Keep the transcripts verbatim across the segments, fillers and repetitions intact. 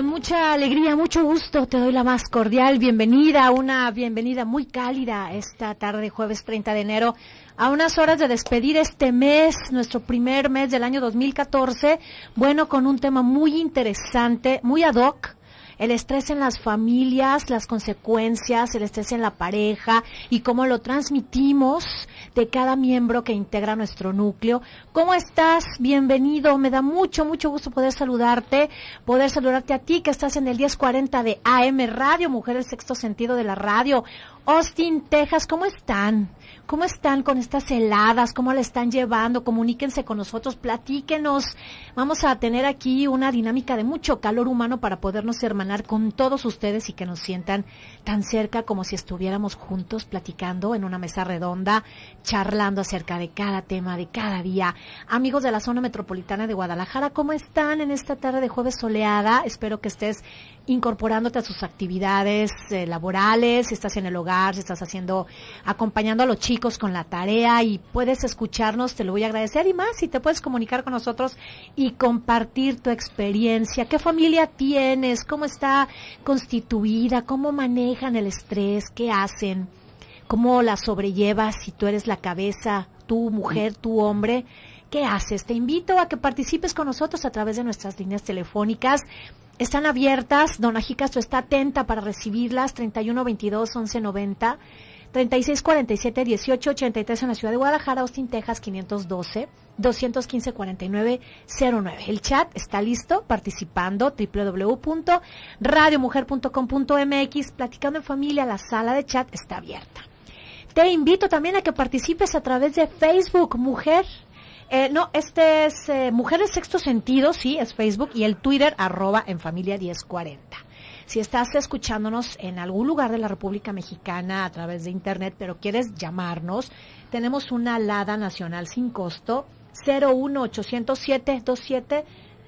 Con mucha alegría, mucho gusto, te doy la más cordial bienvenida, una bienvenida muy cálida esta tarde, jueves treinta de enero, a unas horas de despedir este mes, nuestro primer mes del año dos mil catorce, bueno, con un tema muy interesante, muy ad hoc. El estrés en las familias, las consecuencias, el estrés en la pareja y cómo lo transmitimos de cada miembro que integra nuestro núcleo. ¿Cómo estás? Bienvenido. Me da mucho, mucho gusto poder saludarte, poder saludarte a ti que estás en el diez cuarenta de A M Radio, Mujer el Sexto Sentido de la Radio. Austin, Texas, ¿cómo están? ¿Cómo están con estas heladas? ¿Cómo la están llevando? Comuníquense con nosotros, platíquenos. Vamos a tener aquí una dinámica de mucho calor humano para podernos hermanar con todos ustedes y que nos sientan tan cerca como si estuviéramos juntos platicando en una mesa redonda, charlando acerca de cada tema, de cada día. Amigos de la zona metropolitana de Guadalajara, ¿cómo están en esta tarde de jueves soleada? Espero que estés incorporándote a sus actividades eh, laborales, si estás en el hogar, si estás haciendo, acompañando a los chicos con la tarea y puedes escucharnos, te lo voy a agradecer y más si te puedes comunicar con nosotros y compartir tu experiencia. ¿Qué familia tienes? ¿Cómo está constituida? ¿Cómo manejan el estrés? ¿Qué hacen? ¿Cómo la sobrellevas si tú eres la cabeza, tú mujer, tú hombre? ¿Qué haces? Te invito a que participes con nosotros a través de nuestras líneas telefónicas. Están abiertas, Dona Jí Castro está atenta para recibirlas, treinta y uno veintidós once noventa, treinta y seis cuarenta y siete dieciocho ochenta y tres en la ciudad de Guadalajara, Austin, Texas, quinientos doce, doscientos quince cuarenta y nueve cero nueve. El chat está listo, participando, doble u doble u doble u punto radio mujer punto com punto m x, platicando en familia, la sala de chat está abierta. Te invito también a que participes a través de Facebook, Mujer. Eh, no, este es eh, Mujeres Sexto Sentido, sí, es Facebook, y el Twitter, arroba en familia diez cuarenta. Si estás escuchándonos en algún lugar de la República Mexicana a través de internet, pero quieres llamarnos, tenemos una alada nacional sin costo, cero uno ochocientos siete veintisiete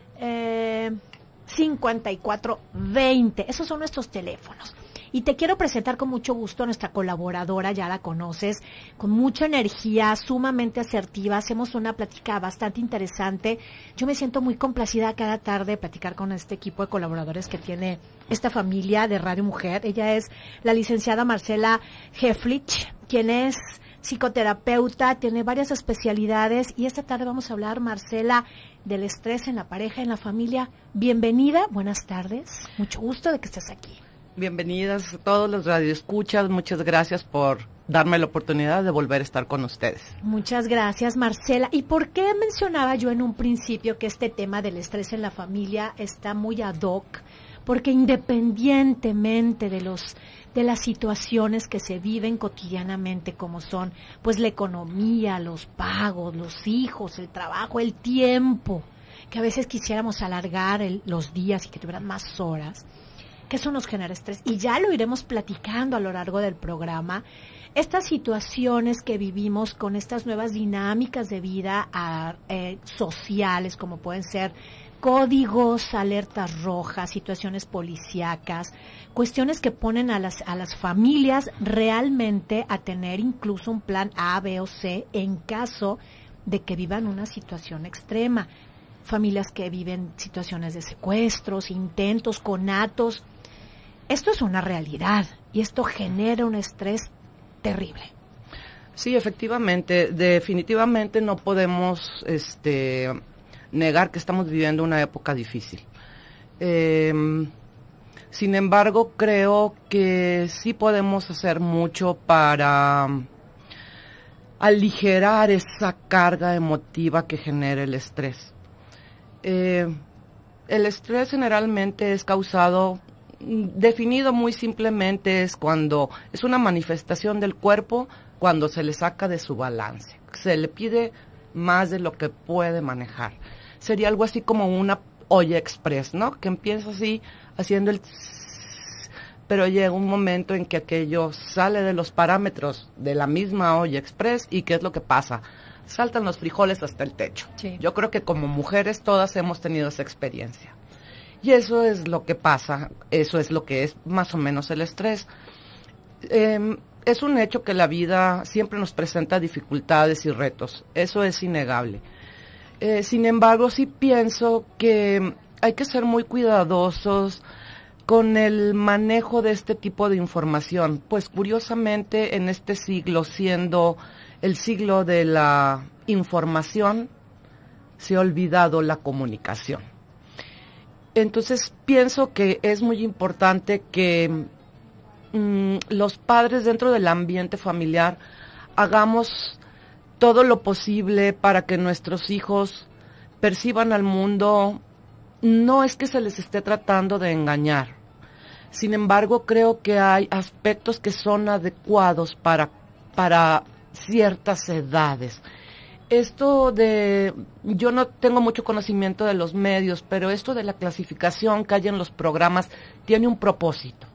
cincuenta y cuatro veinte. Esos son nuestros teléfonos. Y te quiero presentar con mucho gusto a nuestra colaboradora, ya la conoces, con mucha energía, sumamente asertiva, hacemos una plática bastante interesante. Yo me siento muy complacida cada tarde de platicar con este equipo de colaboradores que tiene esta familia de Radio Mujer. Ella es la licenciada Marcela Heflich, quien es psicoterapeuta, tiene varias especialidades y esta tarde vamos a hablar, Marcela, del estrés en la pareja, en la familia. Bienvenida, buenas tardes, mucho gusto de que estés aquí. Bienvenidas a todos los radioescuchas, muchas gracias por darme la oportunidad de volver a estar con ustedes. Muchas gracias, Marcela. ¿Y por qué mencionaba yo en un principio que este tema del estrés en la familia está muy ad hoc? Porque independientemente de los de las situaciones que se viven cotidianamente, como son pues la economía, los pagos, los hijos, el trabajo, el tiempo, que a veces quisiéramos alargar el, los días y que tuvieran más horas, que eso nos genera estrés, y ya lo iremos platicando a lo largo del programa. Estas situaciones que vivimos con estas nuevas dinámicas de vida a, eh, sociales, como pueden ser códigos, alertas rojas, situaciones policíacas, cuestiones que ponen a las, a las familias realmente a tener incluso un plan A, B o C en caso de que vivan una situación extrema. Familias que viven situaciones de secuestros, intentos, conatos. Esto es una realidad y esto genera un estrés terrible. Sí, efectivamente, definitivamente no podemos este, negar que estamos viviendo una época difícil. Eh, sin embargo, creo que sí podemos hacer mucho para aligerar esa carga emotiva que genera el estrés. Eh, el estrés generalmente es causado, definido muy simplemente, es cuando es una manifestación del cuerpo cuando se le saca de su balance, se le pide más de lo que puede manejar. Sería algo así como una olla express, ¿no? Que empieza así haciendo el tss, pero llega un momento en que aquello sale de los parámetros de la misma olla express y ¿qué es lo que pasa? Saltan los frijoles hasta el techo. Sí. Yo creo que como mujeres todas hemos tenido esa experiencia. Y eso es lo que pasa, eso es lo que es más o menos el estrés. Eh, es un hecho que la vida siempre nos presenta dificultades y retos, eso es innegable. Eh, sin embargo, sí pienso que hay que ser muy cuidadosos con el manejo de este tipo de información. Pues curiosamente en este siglo, siendo el siglo de la información, se ha olvidado la comunicación. Entonces pienso que es muy importante que mmm, los padres dentro del ambiente familiar hagamos todo lo posible para que nuestros hijos perciban al mundo. No es que se les esté tratando de engañar. Sin embargo, creo que hay aspectos que son adecuados para, para ciertas edades. Esto de, yo no tengo mucho conocimiento de los medios, pero esto de la clasificación que hay en los programas tiene un propósito.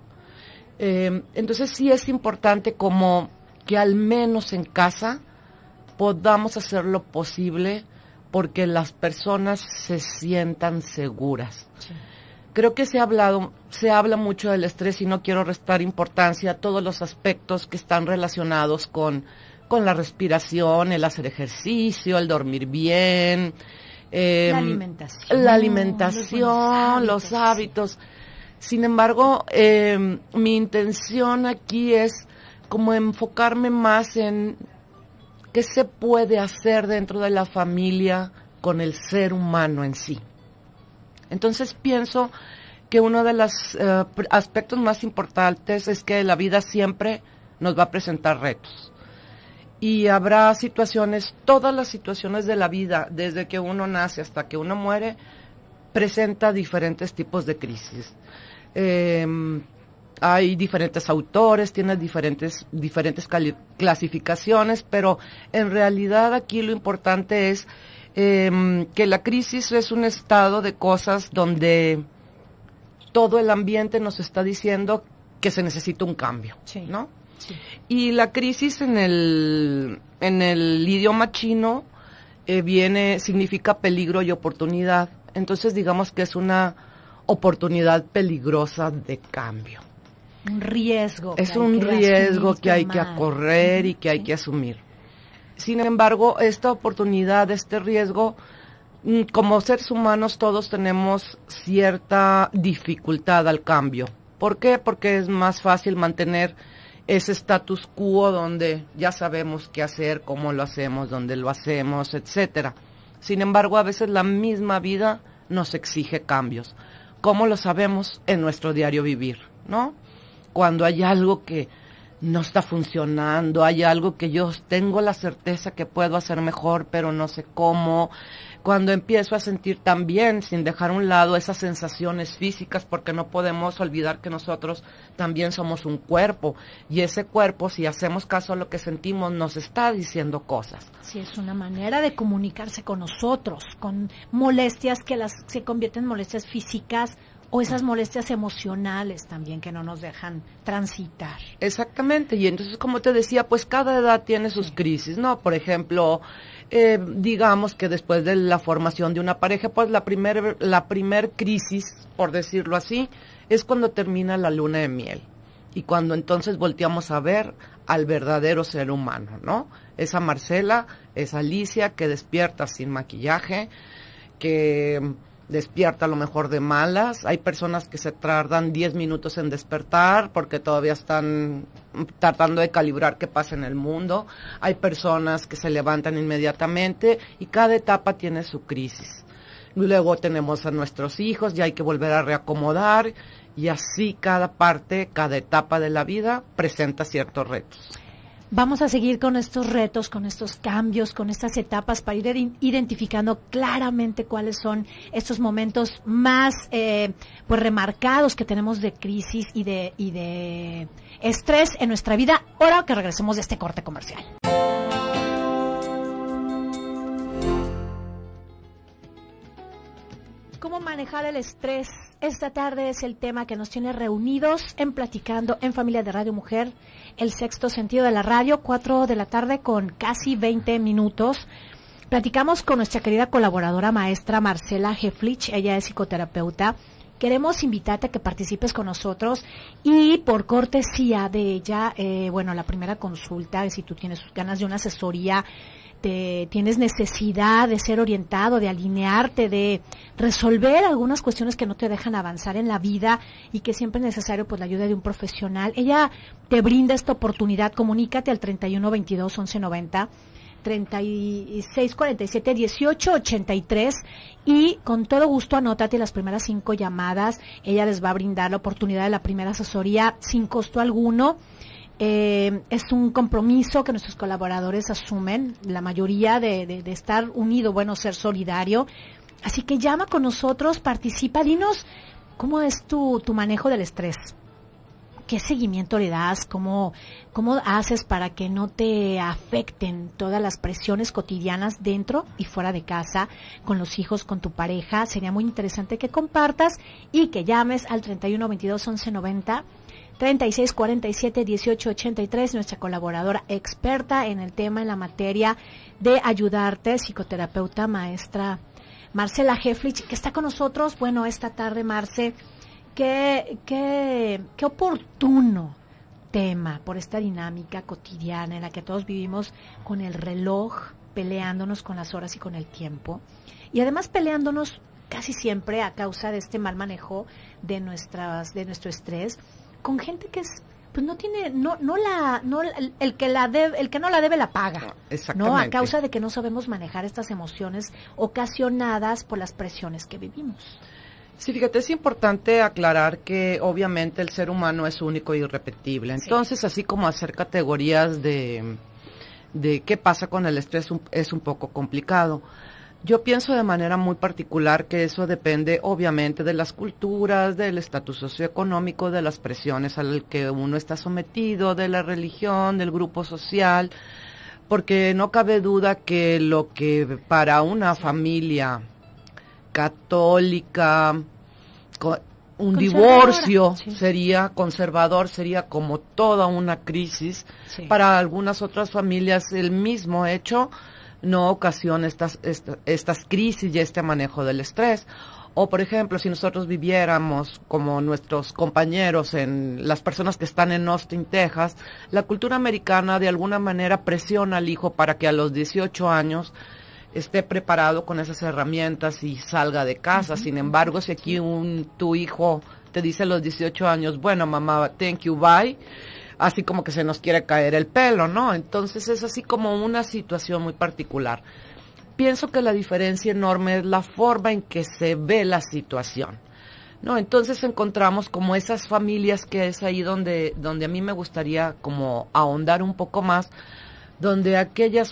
Eh, entonces sí es importante como que al menos en casa podamos hacer lo posible porque las personas se sientan seguras. Sí. Creo que se ha hablado, se habla mucho del estrés y no quiero restar importancia a todos los aspectos que están relacionados con, con la respiración, el hacer ejercicio, el dormir bien, eh, la alimentación, la alimentación, los hábitos. Los hábitos. Sin embargo, eh, mi intención aquí es como enfocarme más en ¿qué se puede hacer dentro de la familia con el ser humano en sí? Entonces pienso que uno de los uh, aspectos más importantes es que la vida siempre nos va a presentar retos. Y habrá situaciones, todas las situaciones de la vida, desde que uno nace hasta que uno muere, presenta diferentes tipos de crisis. Eh, Hay diferentes autores, tienen diferentes, diferentes cali- clasificaciones, pero en realidad aquí lo importante es eh, que la crisis es un estado de cosas donde todo el ambiente nos está diciendo que se necesita un cambio, sí, ¿no? Sí. Y la crisis en el, en el idioma chino eh, viene, significa peligro y oportunidad. Entonces digamos que es una oportunidad peligrosa de cambio. Un riesgo. Es un riesgo que hay que correr y que hay que asumir. Sin embargo, esta oportunidad, este riesgo, como seres humanos todos tenemos cierta dificultad al cambio. ¿Por qué? Porque es más fácil mantener ese status quo donde ya sabemos qué hacer, cómo lo hacemos, dónde lo hacemos, etcétera. Sin embargo, a veces la misma vida nos exige cambios. ¿Cómo lo sabemos? En nuestro diario vivir, ¿no? Cuando hay algo que no está funcionando, hay algo que yo tengo la certeza que puedo hacer mejor, pero no sé cómo. Cuando empiezo a sentir también, sin dejar a un lado esas sensaciones físicas, porque no podemos olvidar que nosotros también somos un cuerpo, y ese cuerpo, si hacemos caso a lo que sentimos, nos está diciendo cosas. Sí, es una manera de comunicarse con nosotros, con molestias que las se convierten en molestias físicas, o esas molestias emocionales también que no nos dejan transitar. Exactamente, y entonces como te decía, pues cada edad tiene sus sí. crisis, ¿no? Por ejemplo, eh, digamos que después de la formación de una pareja, pues la primer, la primer crisis, por decirlo así, es cuando termina la luna de miel. Y cuando entonces volteamos a ver al verdadero ser humano, ¿no? Esa Marcela, esa Alicia que despierta sin maquillaje, que despierta a lo mejor de malas. Hay personas que se tardan diez minutos en despertar porque todavía están tratando de calibrar qué pasa en el mundo. Hay personas que se levantan inmediatamente y cada etapa tiene su crisis. Luego tenemos a nuestros hijos y hay que volver a reacomodar y así cada parte, cada etapa de la vida presenta ciertos retos. Vamos a seguir con estos retos, con estos cambios, con estas etapas para ir identificando claramente cuáles son estos momentos más eh, pues remarcados que tenemos de crisis y de, y de estrés en nuestra vida, ahora que regresemos de este corte comercial. ¿Cómo manejar el estrés? Esta tarde es el tema que nos tiene reunidos en Platicando en Familia de Radio Mujer, el sexto sentido de la radio, cuatro de la tarde con casi veinte minutos. Platicamos con nuestra querida colaboradora maestra Marcela Heflich, ella es psicoterapeuta. Queremos invitarte a que participes con nosotros y por cortesía de ella, eh, bueno, la primera consulta, si tú tienes ganas de una asesoría te tienes necesidad de ser orientado, de alinearte, de resolver algunas cuestiones que no te dejan avanzar en la vida y que siempre es necesario pues la ayuda de un profesional. Ella te brinda esta oportunidad. Comunícate al treinta y uno veintidós once noventa, treinta y seis cuarenta y siete dieciocho ochenta y tres, y con todo gusto anótate las primeras cinco llamadas. Ella les va a brindar la oportunidad de la primera asesoría sin costo alguno. Eh, es un compromiso que nuestros colaboradores asumen, la mayoría de, de, de estar unido, bueno, ser solidario. Así que llama con nosotros, participa, dinos cómo es tu, tu manejo del estrés. ¿Qué seguimiento le das? ¿Cómo, cómo haces para que no te afecten todas las presiones cotidianas dentro y fuera de casa, con los hijos, con tu pareja? Sería muy interesante que compartas y que llames al treinta y uno veintidós once noventa, treinta y seis cuarenta y siete dieciocho ochenta y tres, nuestra colaboradora experta en el tema, en la materia de ayudarte, psicoterapeuta, maestra Marcela Heflich, que está con nosotros, bueno, esta tarde. Marce, qué, qué, qué oportuno tema por esta dinámica cotidiana en la que todos vivimos con el reloj, peleándonos con las horas y con el tiempo, y además peleándonos casi siempre a causa de este mal manejo de nuestras, de nuestro estrés, con gente que es, pues no tiene, no, no la, no el, el que la debe, el que no la debe la paga, exactamente, no, a causa de que no sabemos manejar estas emociones ocasionadas por las presiones que vivimos. Sí, fíjate, es importante aclarar que obviamente el ser humano es único e irrepetible. Entonces, sí, así como hacer categorías de, de qué pasa con el estrés un, es un poco complicado. Yo pienso de manera muy particular que eso depende obviamente de las culturas, del estatus socioeconómico, de las presiones al que uno está sometido, de la religión, del grupo social, porque no cabe duda que lo que para una familia católica, un divorcio, sí, sería conservador, sería como toda una crisis. Sí. Para algunas otras familias el mismo hecho no ocasiona estas, estas, estas crisis y este manejo del estrés. O, por ejemplo, si nosotros viviéramos como nuestros compañeros, en las personas que están en Austin, Texas, la cultura americana de alguna manera presiona al hijo para que a los dieciocho años esté preparado con esas herramientas y salga de casa. Uh-huh. Sin embargo, si aquí un tu hijo te dice a los dieciocho años, bueno, mamá, thank you, bye, así como que se nos quiere caer el pelo, ¿no? Entonces es así como una situación muy particular. Pienso que la diferencia enorme es la forma en que se ve la situación, ¿no? Entonces encontramos como esas familias, que es ahí donde, donde a mí me gustaría como ahondar un poco más, donde aquellas,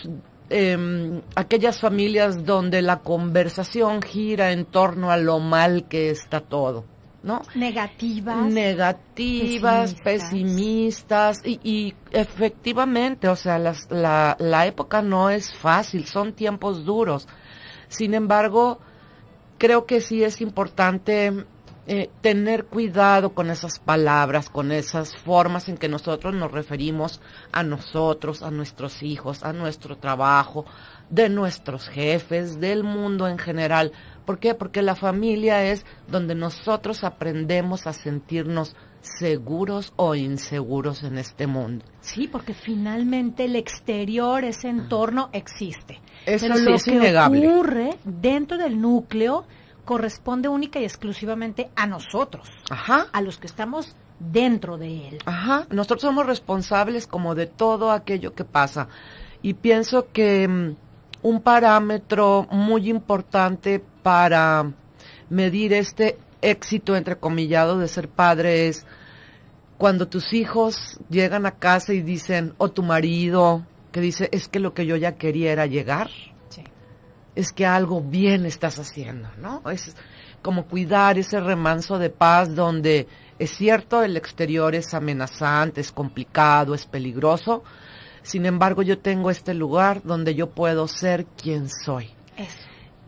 eh, aquellas familias donde la conversación gira en torno a lo mal que está todo, ¿no? Negativas. Negativas, pesimistas, pesimistas y, y efectivamente, o sea, las, la, la época no es fácil, son tiempos duros. Sin embargo, creo que sí es importante eh, tener cuidado con esas palabras, con esas formas en que nosotros nos referimos a nosotros, a nuestros hijos, a nuestro trabajo, de nuestros jefes, del mundo en general. ¿Por qué? Porque la familia es donde nosotros aprendemos a sentirnos seguros o inseguros en este mundo. Sí, porque finalmente el exterior, ese entorno existe. Eso Pero sí lo es que innegable. ocurre dentro del núcleo corresponde única y exclusivamente a nosotros, Ajá. a los que estamos dentro de él. Ajá, nosotros somos responsables como de todo aquello que pasa. Y pienso que um, un parámetro muy importante para medir este éxito entrecomillado de ser padre es cuando tus hijos llegan a casa y dicen, o tu marido, que dice, es que lo que yo ya quería era llegar. Sí. Es que algo bien estás haciendo, ¿no? Es como cuidar ese remanso de paz donde es cierto, el exterior es amenazante, es complicado, es peligroso. Sin embargo, yo tengo este lugar donde yo puedo ser quien soy. Eso.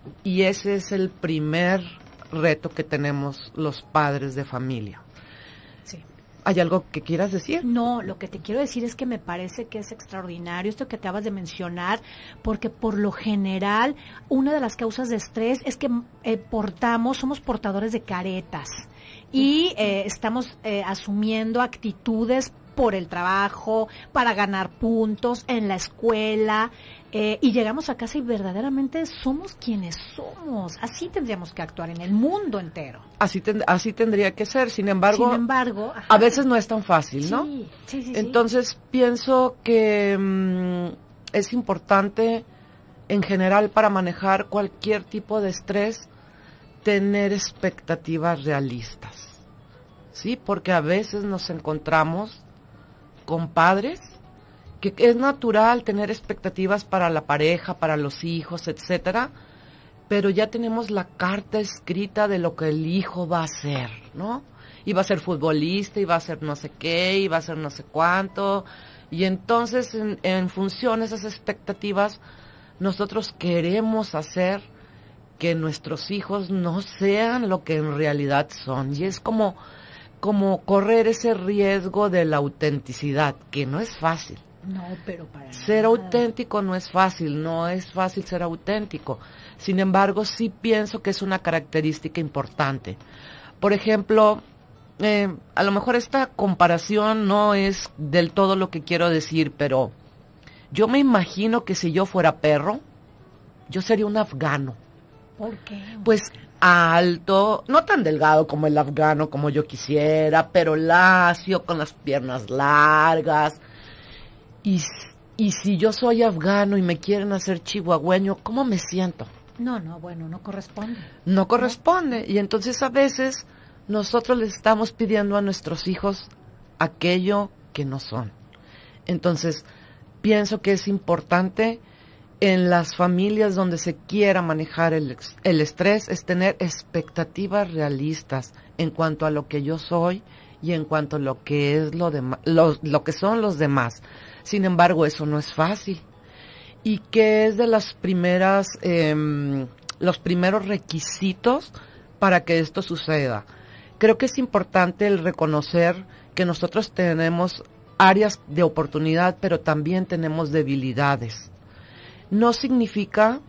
Y ese es el primer reto que tenemos los padres de familia. Sí. ¿Hay algo que quieras decir? No, lo que te quiero decir es que me parece que es extraordinario esto que acabas de mencionar, porque por lo general una de las causas de estrés es que eh, portamos, somos portadores de caretas y eh, estamos eh, asumiendo actitudes por el trabajo, para ganar puntos en la escuela, eh, y llegamos a casa y verdaderamente somos quienes somos. Así tendríamos que actuar en el mundo entero. Así, ten, así tendría que ser, sin embargo, sin embargo a veces no es tan fácil, ¿no? Sí, sí, sí, Entonces sí. pienso que mmm, es importante en general para manejar cualquier tipo de estrés tener expectativas realistas, ¿sí? Porque a veces nos encontramos con padres que es natural tener expectativas para la pareja, para los hijos, etcétera, pero ya tenemos la carta escrita de lo que el hijo va a hacer, ¿no? Y va a ser futbolista, y va a ser no sé qué, y va a ser no sé cuánto, y entonces en, en función de esas expectativas nosotros queremos hacer que nuestros hijos no sean lo que en realidad son, y es como, como correr ese riesgo de la autenticidad, que no es fácil. No, pero para Ser nada. auténtico no es fácil, no es fácil ser auténtico. Sin embargo, sí pienso que es una característica importante. Por ejemplo, eh, a lo mejor esta comparación no es del todo lo que quiero decir, pero yo me imagino que si yo fuera perro, yo sería un afgano. ¿Por qué? Pues alto, no tan delgado como el afgano como yo quisiera, pero lacio, con las piernas largas. Y, y si yo soy afgano y me quieren hacer chihuahueño, ¿cómo me siento? No, no, bueno, no corresponde. No corresponde. Y entonces a veces nosotros les estamos pidiendo a nuestros hijos aquello que no son. Entonces, pienso que es importante en las familias donde se quiera manejar el, el estrés, es tener expectativas realistas en cuanto a lo que yo soy y en cuanto a lo que es lo, dema- lo, lo que son los demás. Sin embargo, eso no es fácil. Y que es de las primeras, eh, los primeros requisitos para que esto suceda. Creo que es importante el reconocer que nosotros tenemos áreas de oportunidad, pero también tenemos debilidades. No significa,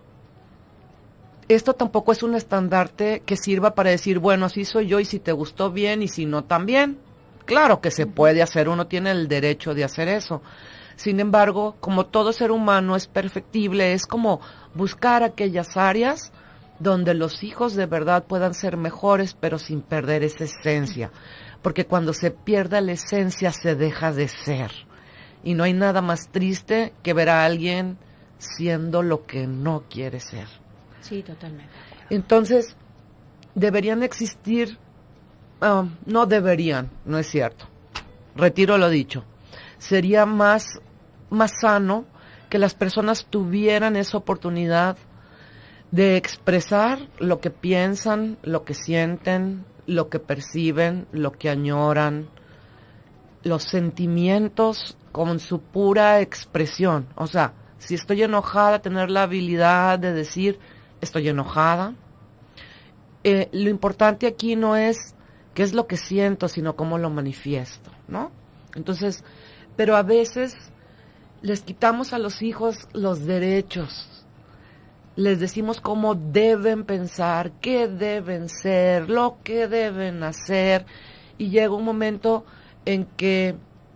esto tampoco es un estandarte que sirva para decir, bueno, así soy yo y si te gustó bien y si no también. Claro que se puede hacer, uno tiene el derecho de hacer eso. Sin embargo, como todo ser humano es perfectible, es como buscar aquellas áreas donde los hijos de verdad puedan ser mejores, pero sin perder esa esencia. Porque cuando se pierde la esencia, se deja de ser. Y no hay nada más triste que ver a alguien siendo lo que no quiere ser. Sí, totalmente. Entonces, deberían existir, uh, no deberían, no es cierto. Retiro lo dicho. Sería más, más sano que las personas tuvieran esa oportunidad de expresar lo que piensan, lo que sienten, lo que perciben, lo que añoran, los sentimientos con su pura expresión. O sea, si estoy enojada, tener la habilidad de decir, estoy enojada. Eh, lo importante aquí no es qué es lo que siento, sino cómo lo manifiesto, ¿no? Entonces, pero a veces les quitamos a los hijos los derechos. Les decimos cómo deben pensar, qué deben ser, lo que deben hacer. Y llega un momento en que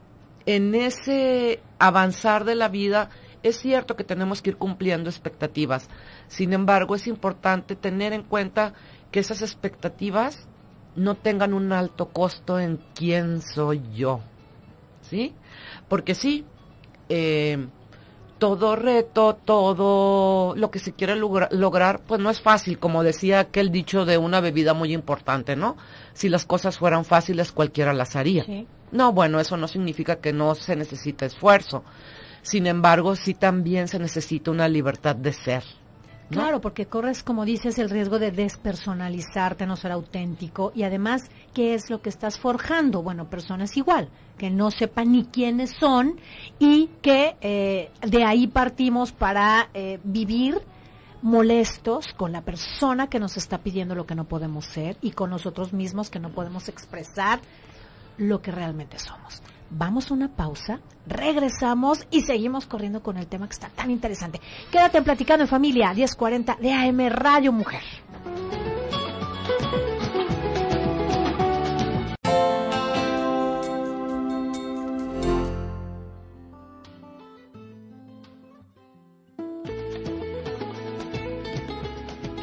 en ese avanzar de la vida es cierto que tenemos que ir cumpliendo expectativas. Sin embargo, es importante tener en cuenta que esas expectativas no tengan un alto costo en quién soy yo, ¿sí? Porque sí, eh, todo reto, todo lo que se quiere logra- lograr, pues no es fácil, como decía aquel dicho de una bebida muy importante, ¿no? Si las cosas fueran fáciles, cualquiera las haría. Sí. No, bueno, eso no significa que no se necesita esfuerzo. Sin embargo, sí también se necesita una libertad de ser, ¿no? Claro, porque corres, como dices, el riesgo de despersonalizarte, no ser auténtico, y además, ¿qué es lo que estás forjando? Bueno, personas igual, que no sepan ni quiénes son y que eh, de ahí partimos para eh, vivir molestos con la persona que nos está pidiendo lo que no podemos ser y con nosotros mismos que no podemos expresar lo que realmente somos. Vamos a una pausa, regresamos y seguimos corriendo con el tema que está tan interesante. Quédate en Platicando en Familia, diez cuarenta de A M Radio Mujer.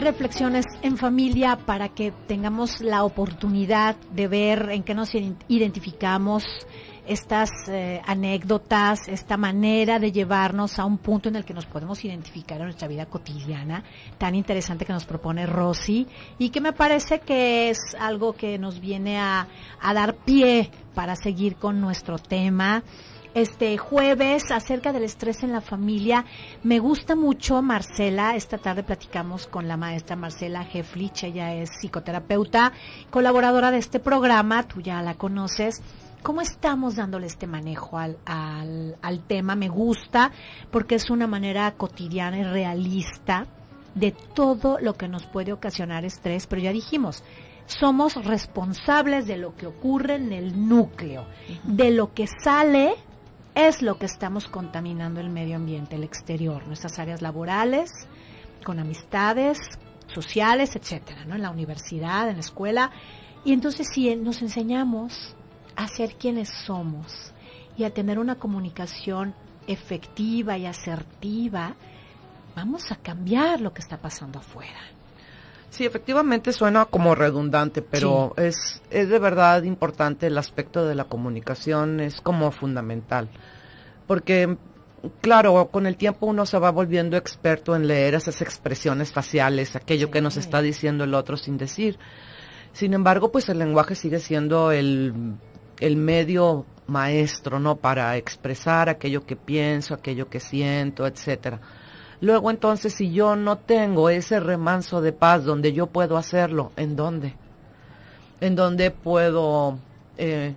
reflexiones en familia para que tengamos la oportunidad de ver en qué nos identificamos, estas eh, anécdotas, esta manera de llevarnos a un punto en el que nos podemos identificar en nuestra vida cotidiana, tan interesante que nos propone Rosy, y que me parece que es algo que nos viene a, a dar pie para seguir con nuestro tema. Este jueves, acerca del estrés en la familia, me gusta mucho, Marcela, esta tarde platicamos con la maestra Marcela Heflich, ella es psicoterapeuta, colaboradora de este programa, tú ya la conoces. ¿Cómo estamos dándole este manejo al, al, al tema? Me gusta porque es una manera cotidiana y realista de todo lo que nos puede ocasionar estrés, pero ya dijimos, somos responsables de lo que ocurre en el núcleo, uh-huh. de lo que sale es lo que estamos contaminando el medio ambiente, el exterior, nuestras áreas laborales, con amistades, sociales, etcétera, ¿no? En la universidad, en la escuela, y entonces si nos enseñamos a ser quienes somos y a tener una comunicación efectiva y asertiva, vamos a cambiar lo que está pasando afuera. Sí, efectivamente suena como redundante, pero sí. es, es de verdad importante el aspecto de la comunicación, es como fundamental. Porque, claro, con el tiempo uno se va volviendo experto en leer esas expresiones faciales, aquello sí. que nos está diciendo el otro sin decir. Sin embargo, pues el lenguaje sigue siendo el, el medio maestro, ¿no? Para expresar aquello que pienso, aquello que siento, etcétera. Luego, entonces, si yo no tengo ese remanso de paz donde yo puedo hacerlo, ¿en dónde? ¿En dónde puedo eh,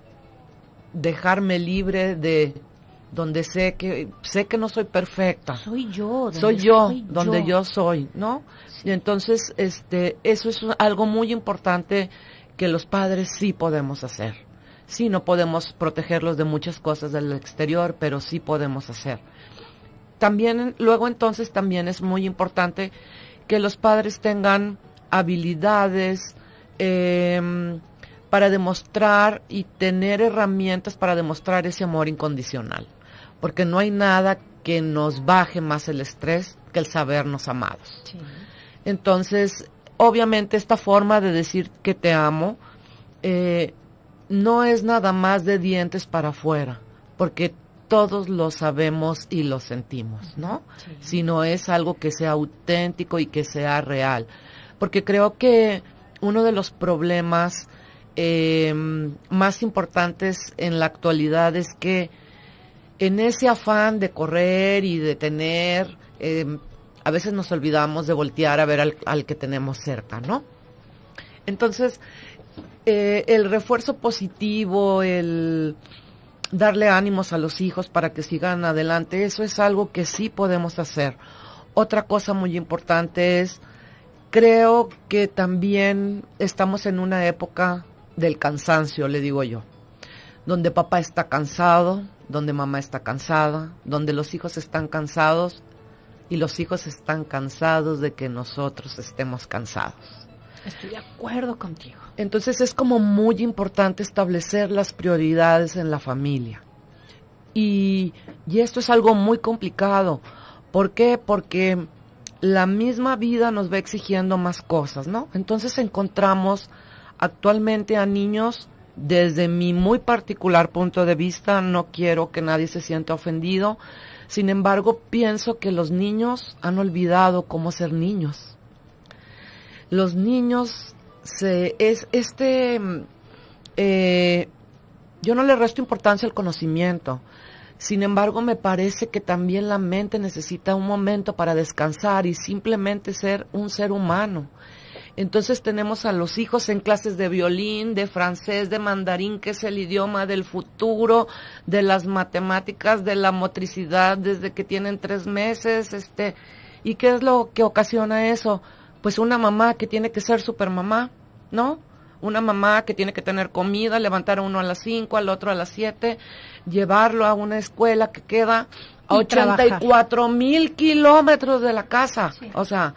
dejarme libre de donde sé que sé que no soy perfecta? Soy yo. Soy yo, soy donde yo. yo soy, ¿no? Sí. Y entonces, este, eso es algo muy importante que los padres sí podemos hacer. Sí, no podemos protegerlos de muchas cosas del exterior, pero sí podemos hacer. También, luego entonces también es muy importante que los padres tengan habilidades eh, para demostrar y tener herramientas para demostrar ese amor incondicional. Porque no hay nada que nos baje más el estrés que el sabernos amados. Sí. Entonces, obviamente esta forma de decir que te amo eh, no es nada más de dientes para afuera, porque todos lo sabemos y lo sentimos, ¿no? Sí. Sino es algo que sea auténtico y que sea real. Porque creo que uno de los problemas eh, más importantes en la actualidad es que en ese afán de correr y de tener, eh, a veces nos olvidamos de voltear a ver al, al que tenemos cerca, ¿no? Entonces, eh, el refuerzo positivo, el darle ánimos a los hijos para que sigan adelante, eso es algo que sí podemos hacer. Otra cosa muy importante es, creo que también estamos en una época del cansancio, le digo yo, donde papá está cansado, donde mamá está cansada, donde los hijos están cansados y los hijos están cansados de que nosotros estemos cansados. Estoy de acuerdo contigo. Entonces es como muy importante establecer las prioridades en la familia. Y, y esto es algo muy complicado. ¿Por qué? Porque la misma vida nos va exigiendo más cosas, ¿no? Entonces encontramos actualmente a niños, desde mi muy particular punto de vista, no quiero que nadie se sienta ofendido, sin embargo pienso que los niños han olvidado cómo ser niños. Los niños, se, es este, eh, yo no le resto importancia al conocimiento, sin embargo me parece que también la mente necesita un momento para descansar y simplemente ser un ser humano. Entonces tenemos a los hijos en clases de violín, de francés, de mandarín, que es el idioma del futuro, de las matemáticas, de la motricidad desde que tienen tres meses, este, ¿y qué es lo que ocasiona eso? Pues una mamá que tiene que ser supermamá, ¿no? Una mamá que tiene que tener comida, levantar a uno a las cinco, al otro a las siete, llevarlo a una escuela que queda a ochenta y cuatro mil kilómetros de la casa. Sí. O sea,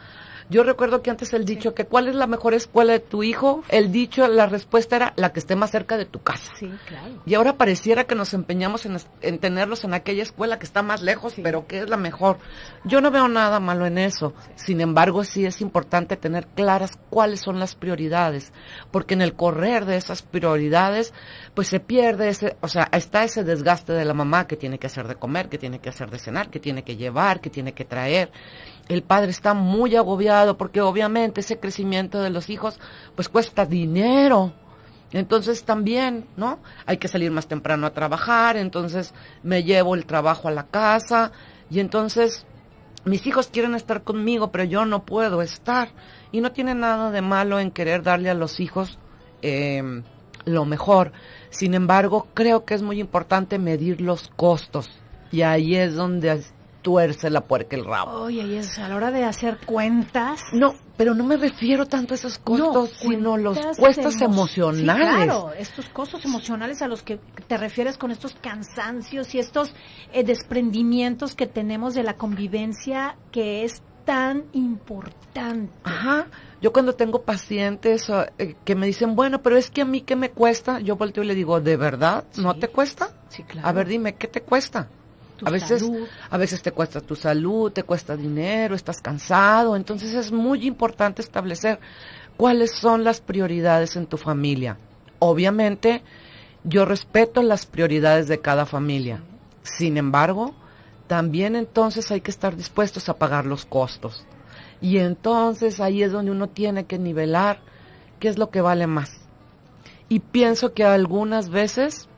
Yo recuerdo que antes el dicho, sí, que ¿cuál es la mejor escuela de tu hijo? El dicho, la respuesta era la que esté más cerca de tu casa. Sí, claro. Y ahora pareciera que nos empeñamos en, en tenerlos en aquella escuela que está más lejos, sí, pero que es la mejor. Yo no veo nada malo en eso. Sí. Sin embargo, sí es importante tener claras cuáles son las prioridades, porque en el correr de esas prioridades, pues se pierde ese, o sea, está ese desgaste de la mamá que tiene que hacer de comer, que tiene que hacer de cenar, que tiene que llevar, que tiene que traer. El padre está muy agobiado porque obviamente ese crecimiento de los hijos pues cuesta dinero. Entonces también, ¿no? Hay que salir más temprano a trabajar, entonces me llevo el trabajo a la casa y entonces mis hijos quieren estar conmigo, pero yo no puedo estar. Y no tiene nada de malo en querer darle a los hijos eh, lo mejor. Sin embargo, creo que es muy importante medir los costos y ahí es donde tuerce la puerca el rabo. Oye, y es a la hora de hacer cuentas. No, pero no me refiero tanto a esos costos, no, sino los costos emo emocionales. Sí, claro, estos costos emocionales a los que te refieres con estos cansancios y estos eh, desprendimientos que tenemos de la convivencia que es tan importante. Ajá. Yo cuando tengo pacientes eh, que me dicen, bueno, pero es que a mí ¿qué me cuesta? Yo volteo y le digo, ¿de verdad? Sí. ¿No te cuesta? Sí, claro. A ver, dime, ¿qué te cuesta? A veces, salud. a veces te cuesta tu salud, te cuesta dinero, estás cansado, entonces es muy importante establecer cuáles son las prioridades en tu familia. Obviamente, yo respeto las prioridades de cada familia. Sin embargo, también entonces hay que estar dispuestos a pagar los costos. Y entonces ahí es donde uno tiene que nivelar qué es lo que vale más. Y pienso que algunas veces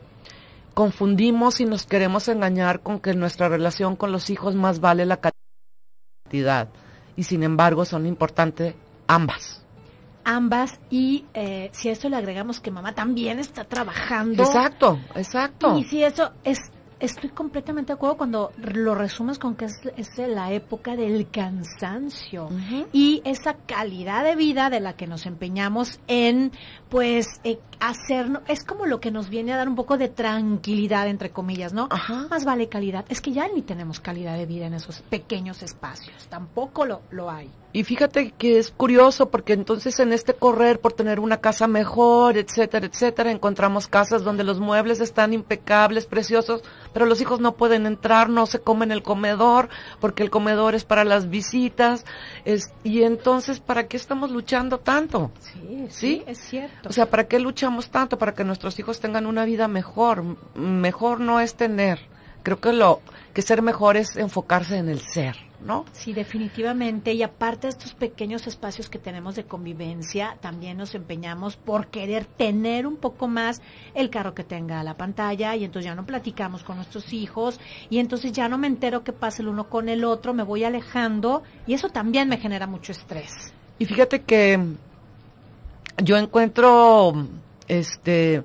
confundimos y nos queremos engañar con que nuestra relación con los hijos más vale la cantidad. Y sin embargo son importantes ambas. Ambas y eh, si a esto le agregamos que mamá también está trabajando. Exacto, exacto. Y si eso es, estoy completamente de acuerdo cuando lo resumes con que es, es la época del cansancio. Uh-huh. Y esa calidad de vida de la que nos empeñamos en, pues, eh, hacer, es como lo que nos viene a dar un poco de tranquilidad, entre comillas, ¿no? Ajá. Más vale calidad. Es que ya ni tenemos calidad de vida en esos pequeños espacios. Tampoco lo, lo hay. Y fíjate que es curioso porque entonces en este correr por tener una casa mejor, etcétera, etcétera, encontramos casas donde los muebles están impecables, preciosos, pero los hijos no pueden entrar, no se comen el comedor porque el comedor es para las visitas. Es, y entonces, ¿para qué estamos luchando tanto? Sí, sí, sí, es cierto. O sea, ¿para qué luchamos tanto? Para que nuestros hijos tengan una vida mejor. Mejor no es tener. Creo que lo que ser mejor es enfocarse en el ser, ¿no? Sí, definitivamente. Y aparte de estos pequeños espacios que tenemos de convivencia, también nos empeñamos por querer tener un poco más el carro que tenga la pantalla y entonces ya no platicamos con nuestros hijos y entonces ya no me entero qué pasa el uno con el otro, me voy alejando y eso también me genera mucho estrés. Y fíjate que yo encuentro este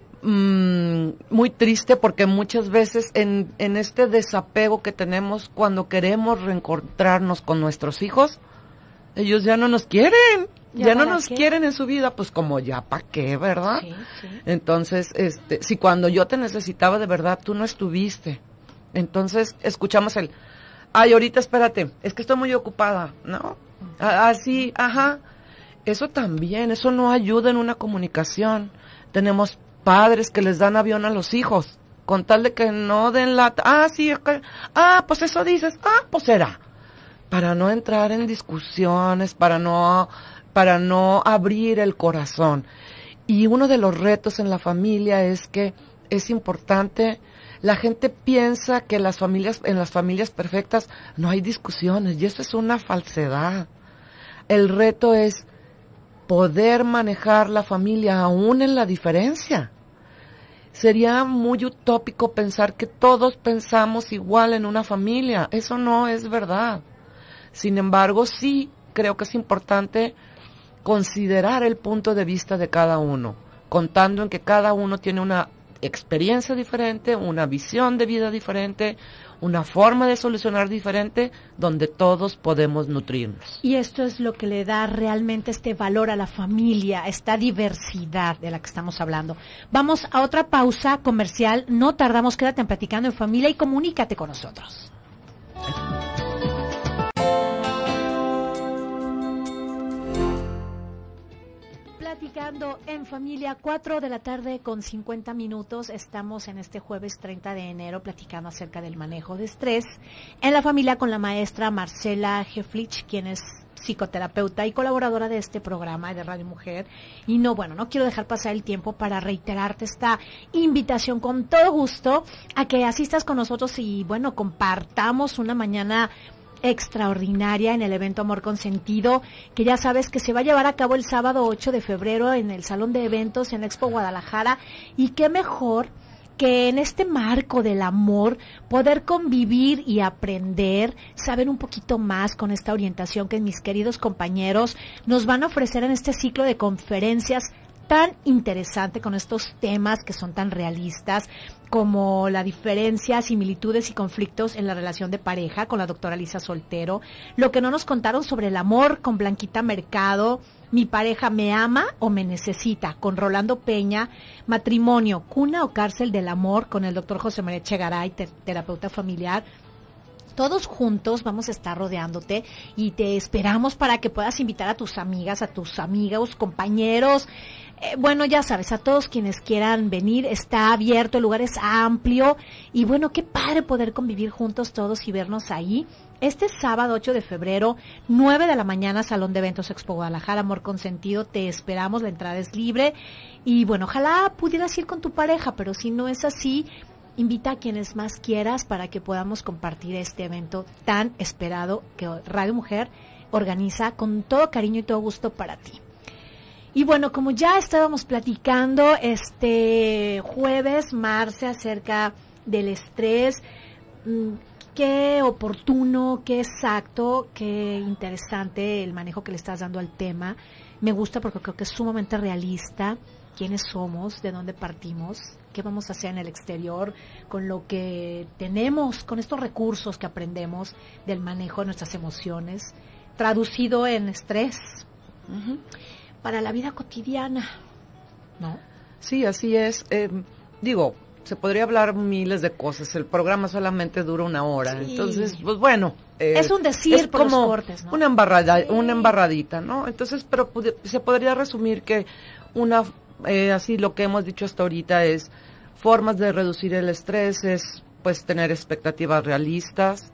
Mm, muy triste porque muchas veces en, en este desapego que tenemos cuando queremos reencontrarnos con nuestros hijos, ellos ya no nos quieren, ya, ya no nos qué? quieren en su vida, pues como ya pa' qué, ¿verdad? Sí, sí. Entonces, este, si cuando yo te necesitaba de verdad tú no estuviste, entonces escuchamos el, ay, ahorita espérate, es que estoy muy ocupada, ¿no? Así, ajá, eso también, eso no ayuda en una comunicación. Tenemos padres que les dan avión a los hijos, con tal de que no den la... Ah, sí, okay. Ah, pues eso dices, ah, pues será. Para no entrar en discusiones, para no, para no abrir el corazón. Y uno de los retos en la familia es que es importante, la gente piensa que las familias, en las familias perfectas no hay discusiones, y eso es una falsedad. El reto es poder manejar la familia aún en la diferencia. Sería muy utópico pensar que todos pensamos igual en una familia. Eso no es verdad. Sin embargo, sí creo que es importante considerar el punto de vista de cada uno, contando en que cada uno tiene una experiencia diferente, una visión de vida diferente, una forma de solucionar diferente, donde todos podemos nutrirnos. Y esto es lo que le da realmente este valor a la familia, esta diversidad de la que estamos hablando. Vamos a otra pausa comercial, no tardamos, quédate en Platicando en Familia y comunícate con nosotros. Platicando en familia, cuatro de la tarde con cincuenta minutos. Estamos en este jueves treinta de enero platicando acerca del manejo de estrés en la familia con la maestra Marcela Heflich, quien es psicoterapeuta y colaboradora de este programa de Radio Mujer. Y no, bueno, no quiero dejar pasar el tiempo para reiterarte esta invitación con todo gusto a que asistas con nosotros y, bueno, compartamos una mañana extraordinaria en el evento Amor Consentido, que ya sabes que se va a llevar a cabo el sábado ocho de febrero en el Salón de Eventos en Expo Guadalajara. Y qué mejor que en este marco del amor poder convivir y aprender, saber un poquito más con esta orientación que mis queridos compañeros nos van a ofrecer en este ciclo de conferencias tan interesante, con estos temas que son tan realistas, como la diferencia, similitudes y conflictos en la relación de pareja, con la doctora Lisa Soltero, lo que no nos contaron sobre el amor con Blanquita Mercado, Mi pareja me ama o me necesita, con Rolando Peña, matrimonio, cuna o cárcel del amor, con el doctor José María Chegaray, ter terapeuta familiar. Todos juntos vamos a estar rodeándote y te esperamos para que puedas invitar a tus amigas, a tus amigos, compañeros. Eh, bueno, ya sabes, a todos quienes quieran venir, está abierto, el lugar es amplio y bueno, qué padre poder convivir juntos todos y vernos ahí. Este sábado ocho de febrero, nueve de la mañana, Salón de Eventos Expo Guadalajara, Amor Consentido, te esperamos, la entrada es libre y bueno, ojalá pudieras ir con tu pareja, pero si no es así, invita a quienes más quieras para que podamos compartir este evento tan esperado que Radio Mujer organiza con todo cariño y todo gusto para ti. Y bueno, como ya estábamos platicando este jueves, Marce, acerca del estrés, qué oportuno, qué exacto, qué interesante el manejo que le estás dando al tema. Me gusta porque creo que es sumamente realista. ¿Quiénes somos? ¿De dónde partimos? ¿Qué vamos a hacer en el exterior con lo que tenemos, con estos recursos que aprendemos del manejo de nuestras emociones, traducido en estrés? Uh-huh. Para la vida cotidiana, ¿no? Sí, así es. Eh, digo, se podría hablar miles de cosas. El programa solamente dura una hora. Sí. Entonces, pues bueno. Eh, es un decir es por como los cortes, ¿no? Una, embarrada, sí. una embarradita, ¿no? Entonces, pero se podría resumir que una, eh, así lo que hemos dicho hasta ahorita es formas de reducir el estrés, es pues tener expectativas realistas,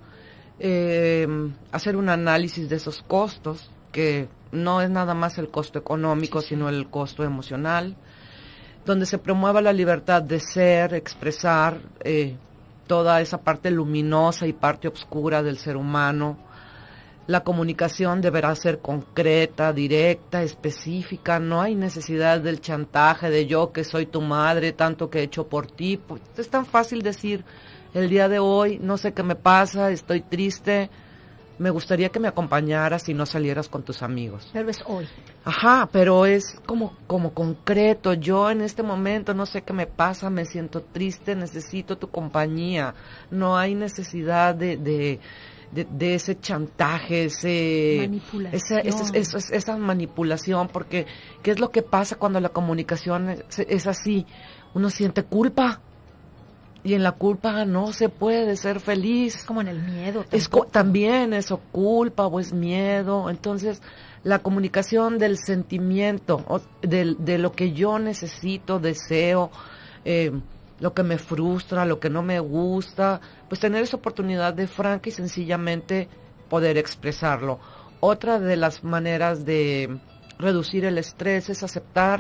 eh, hacer un análisis de esos costos, que no es nada más el costo económico, sí, sí. sino el costo emocional, donde se promueva la libertad de ser, expresar eh, toda esa parte luminosa y parte oscura del ser humano. La comunicación deberá ser concreta, directa, específica, no hay necesidad del chantaje de yo que soy tu madre, tanto que he hecho por ti. Pues es tan fácil decir el día de hoy, no sé qué me pasa, estoy triste, me gustaría que me acompañaras y no salieras con tus amigos. Pero es hoy. Ajá, pero es como, como concreto. Yo en este momento no sé qué me pasa, me siento triste, necesito tu compañía. No hay necesidad de, de, de, de ese chantaje, ese manipulación. Esa, esa, esa, esa, esa manipulación, porque ¿qué es lo que pasa cuando la comunicación es, es así? Uno siente culpa. Y en la culpa no se puede ser feliz. Es como en el miedo. Es también eso, culpa o es miedo. Entonces, la comunicación del sentimiento, o de, de lo que yo necesito, deseo, eh, lo que me frustra, lo que no me gusta, pues tener esa oportunidad de franca y sencillamente poder expresarlo. Otra de las maneras de reducir el estrés es aceptar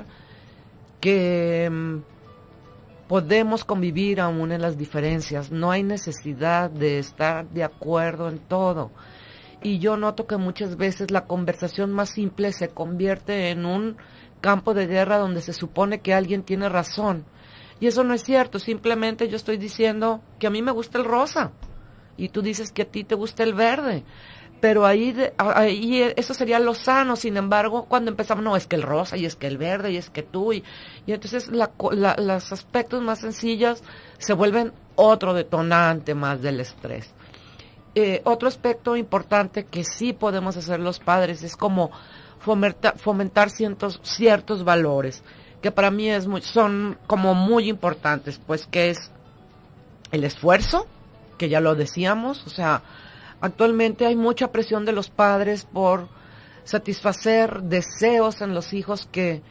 que podemos convivir aún en las diferencias, no hay necesidad de estar de acuerdo en todo. Y yo noto que muchas veces la conversación más simple se convierte en un campo de guerra donde se supone que alguien tiene razón. Y eso no es cierto, simplemente yo estoy diciendo que a mí me gusta el rosa y tú dices que a ti te gusta el verde. Pero ahí, de, ahí eso sería lo sano. Sin embargo, cuando empezamos, no, es que el rosa, y es que el verde, y es que tú, y, y entonces la, la, los aspectos más sencillos se vuelven otro detonante más del estrés. Eh, otro aspecto importante que sí podemos hacer los padres es como fomentar, fomentar ciertos, ciertos valores, que para mí es muy, son como muy importantes, pues que es el esfuerzo, que ya lo decíamos, o sea, actualmente hay mucha presión de los padres por satisfacer deseos en los hijos que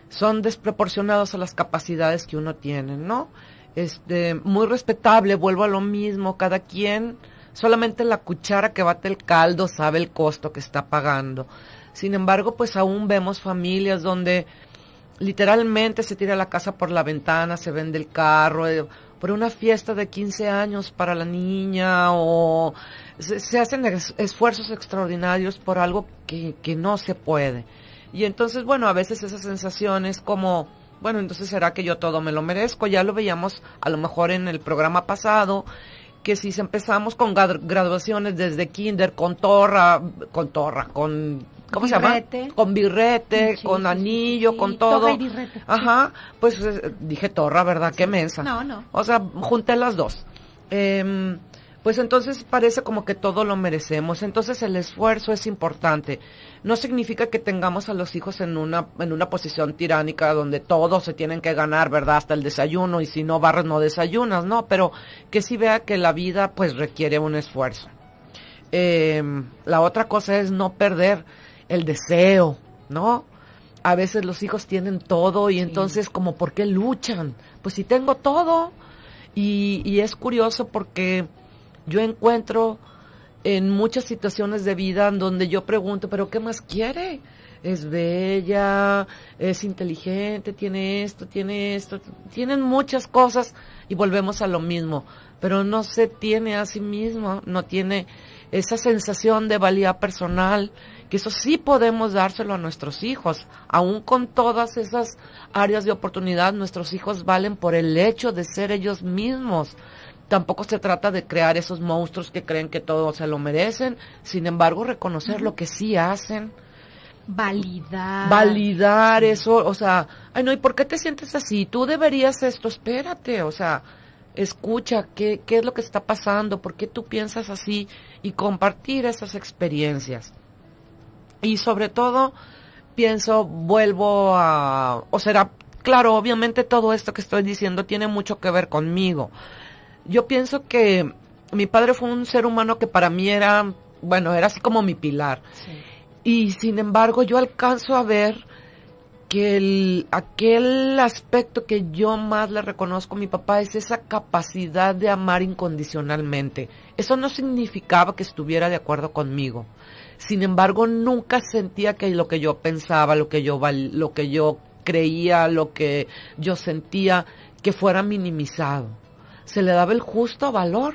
son desproporcionados a las capacidades que uno tiene, ¿no? Este, muy respetable, vuelvo a lo mismo, cada quien, solamente la cuchara que bate el caldo sabe el costo que está pagando. Sin embargo, pues aún vemos familias donde literalmente se tira la casa por la ventana, se vende el carro, eh, por una fiesta de quince años para la niña, o se, se hacen es, esfuerzos extraordinarios por algo que, que no se puede. Y entonces, bueno, a veces esa sensación es como, bueno, entonces será que yo todo me lo merezco. Ya lo veíamos a lo mejor en el programa pasado, que si empezamos con graduaciones desde kinder, con torra, con torra, con... ¿Cómo birrete. se llama? Con birrete, sí, con sí, anillo, sí, con sí, todo. Y birrete, Ajá, sí. pues eh, dije torra, ¿verdad? Sí. Qué mensa. No, no. O sea, junté las dos. Eh, pues entonces parece como que todo lo merecemos. Entonces el esfuerzo es importante. No significa que tengamos a los hijos en una en una posición tiránica donde todos se tienen que ganar, ¿verdad? Hasta el desayuno, y si no barres no desayunas, ¿no? Pero que sí vea que la vida pues requiere un esfuerzo. Eh, la otra cosa es no perder el deseo, ¿no? A veces los hijos tienen todo y sí. entonces como ¿por qué luchan? Pues si tengo todo. Y, y es curioso porque yo encuentro en muchas situaciones de vida en donde yo pregunto, ¿pero qué más quiere? Es bella, es inteligente, tiene esto, tiene esto, tienen muchas cosas y volvemos a lo mismo, pero no se tiene a sí mismo, no tiene esa sensación de valía personal, que eso sí podemos dárselo a nuestros hijos. Aún con todas esas áreas de oportunidad, nuestros hijos valen por el hecho de ser ellos mismos. Tampoco se trata de crear esos monstruos que creen que todo se lo merecen, sin embargo, reconocer uh-huh. lo que sí hacen. Validar. Validar sí. eso, o sea, ay no, ¿y por qué te sientes así? Tú deberías esto, espérate, o sea, escucha qué, qué es lo que está pasando, por qué tú piensas así, y compartir esas experiencias. Y sobre todo, pienso, vuelvo a, o será, claro, obviamente todo esto que estoy diciendo tiene mucho que ver conmigo. Yo pienso que mi padre fue un ser humano que para mí era, bueno, era así como mi pilar. Sí. Y sin embargo, yo alcanzo a ver que el, aquel aspecto que yo más le reconozco a mi papá es esa capacidad de amar incondicionalmente. Eso no significaba que estuviera de acuerdo conmigo. Sin embargo, nunca sentía que lo que yo pensaba, lo que yo val, lo que yo creía, lo que yo sentía, que fuera minimizado. Se le daba el justo valor.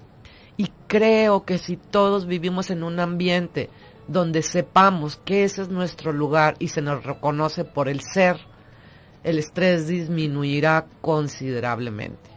Y creo que si todos vivimos en un ambiente donde sepamos que ese es nuestro lugar y se nos reconoce por el ser, el estrés disminuirá considerablemente.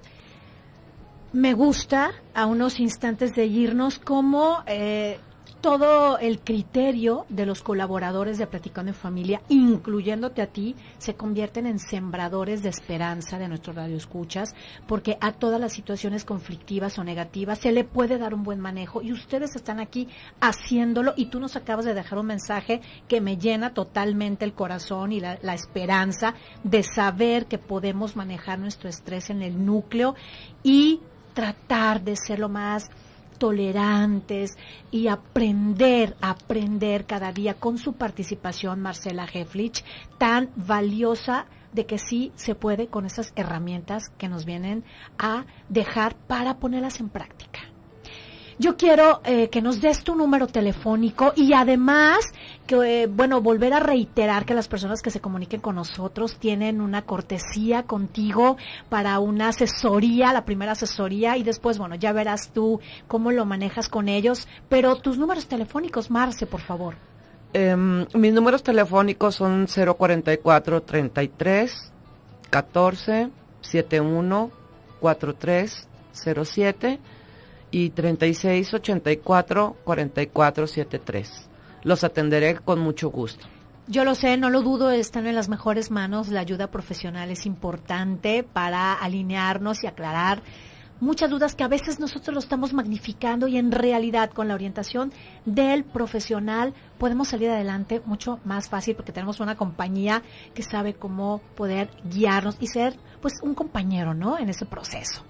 Me gusta, a unos instantes de irnos, cómo eh, todo el criterio de los colaboradores de Platicando en Familia, incluyéndote a ti, se convierten en sembradores de esperanza de nuestros radioescuchas, porque a todas las situaciones conflictivas o negativas se le puede dar un buen manejo, y ustedes están aquí haciéndolo, y tú nos acabas de dejar un mensaje que me llena totalmente el corazón y la, la esperanza de saber que podemos manejar nuestro estrés en el núcleo y tratar de ser lo más tolerantes y aprender, aprender cada día con su participación, Marcela Heflich, tan valiosa, de que sí se puede con esas herramientas que nos vienen a dejar para ponerlas en práctica. Yo quiero eh, que nos des tu número telefónico y además que, eh, bueno, volver a reiterar que las personas que se comuniquen con nosotros tienen una cortesía contigo para una asesoría, la primera asesoría, y después, bueno, ya verás tú cómo lo manejas con ellos, pero tus números telefónicos, Marce, por favor. Eh, mis números telefónicos son cero cuarenta y cuatro, treinta y tres, catorce, setenta y uno, cuarenta y tres cero siete y treinta y seis, ochenta y cuatro, cuarenta y cuatro setenta y tres. Los atenderé con mucho gusto. Yo lo sé, no lo dudo, están en las mejores manos. La ayuda profesional es importante para alinearnos y aclarar muchas dudas que a veces nosotros lo estamos magnificando, y en realidad con la orientación del profesional podemos salir adelante mucho más fácil, porque tenemos una compañía que sabe cómo poder guiarnos y ser pues un compañero, ¿no?, en ese proceso.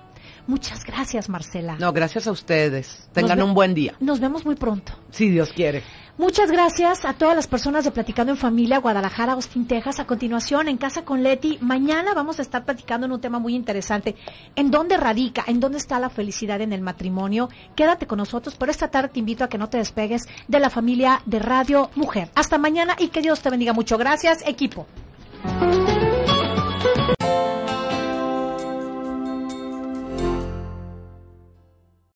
Muchas gracias, Marcela. No, gracias a ustedes. Tengan Nos un buen día. Nos vemos muy pronto. Si Dios quiere. Muchas gracias a todas las personas de Platicando en Familia, Guadalajara, Austin, Texas. A continuación, en Casa con Leti, mañana vamos a estar platicando en un tema muy interesante. ¿En dónde radica? ¿En dónde está la felicidad en el matrimonio? Quédate con nosotros, pero esta tarde te invito a que no te despegues de la familia de Radio Mujer. Hasta mañana y que Dios te bendiga mucho. Gracias, equipo.